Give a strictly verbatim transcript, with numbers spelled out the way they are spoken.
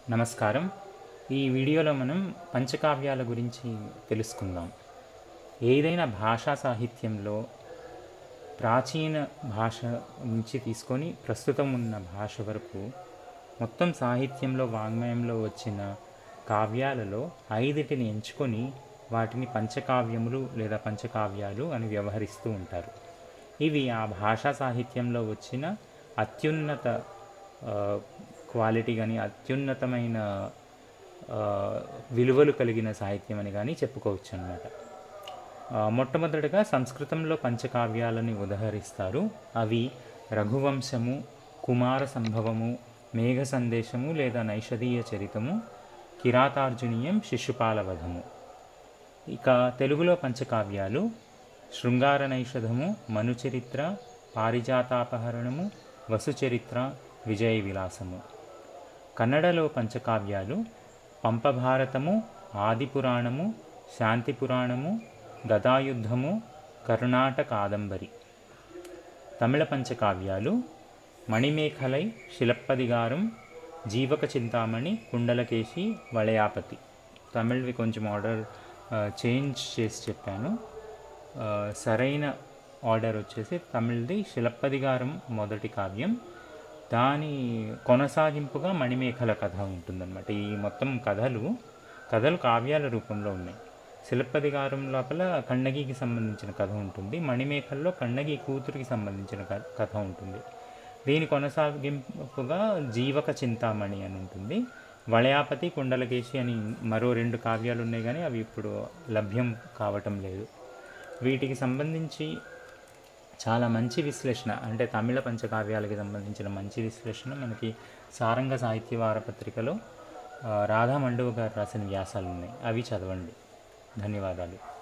నమస్కారం. ఈ వీడియోలో మనం పంచకావ్యాల గురించి తెలుసుకుందాం. ఏదైనా భాషా సాహిత్యంలో ప్రాచీన భాష నుంచి తీసుకొని ప్రస్తుతం ఉన్న భాష వరకు మొత్తం సాహిత్యంలో వాంగ్మయంలో వచ్చిన కావ్యాలలో ఐదిటిని ఎంచుకొని వాటిని పంచకావ్యములు లేదా పంచకావ్యాలు అని వ్యవహరిస్తూ ఉంటారు. ఇవి ఆ భాషా సాహిత్యంలో వచ్చిన అత్యున్నత క్వాలిటీ కానీ అత్యున్నతమైన విలువలు కలిగిన సాహిత్యం అని కానీ చెప్పుకోవచ్చు అన్నమాట. మొట్టమొదటిగా సంస్కృతంలో పంచకావ్యాలని ఉదహరిస్తారు. అవి రఘువంశము, కుమార సంభవము, మేఘ సందేశము లేదా నైషధీయ చరితము, కిరాతార్జునీయం, శిశుపాలవధము. ఇక తెలుగులో పంచకావ్యాలు శృంగార నైషధము, మనుచరిత్ర, పారిజాతాపహరణము, వసుచరిత్ర, విజయ విలాసము. కన్నడలో పంచకావ్యాలు పంపభారతము, ఆదిపురాణము, శాంతిపురాణము, గదాయుద్ధము, కర్ణాట కాదంబరి. తమిళ పంచకావ్యాలు మణిమేఖలై, శిలప్పదిగారం, జీవక చింతామణి, కుండలకేశి, వలయాపతి. తమిళ్వి కొంచెం ఆర్డర్ చేంజ్ చేసి చెప్పాను. సరైన ఆర్డర్ వచ్చేసి తమిళ్ది శిలప్పదిగారం మొదటి కావ్యం, దాని కొనసాగింపుగా మణిమేఖల కథ ఉంటుందన్నమాట. ఈ మొత్తం కథలు కథలు కావ్యాల రూపంలో ఉన్నాయి. శిలప్పదిగారం లోపల కన్నగికి సంబంధించిన కథ ఉంటుంది, మణిమేఖల్లో కన్నగి కూతురికి సంబంధించిన కథ ఉంటుంది. దీని కొనసాగింపుగా జీవక చింతామణి అని ఉంటుంది. వలయాపతి, కుండలకేశి అని మరో రెండు కావ్యాలు ఉన్నాయి, కానీ అవి ఇప్పుడు లభ్యం కావటం లేదు. వీటికి సంబంధించి చాలా మంచి విశ్లేషణ, అంటే తమిళ పంచకావ్యాలకి సంబంధించిన మంచి విశ్లేషణ మనకి సారంగ సాహిత్య వారపత్రికలో రాధా మండవ గారు రాసిన వ్యాసాలు ఉన్నాయి. అవి చదవండి. ధన్యవాదాలు.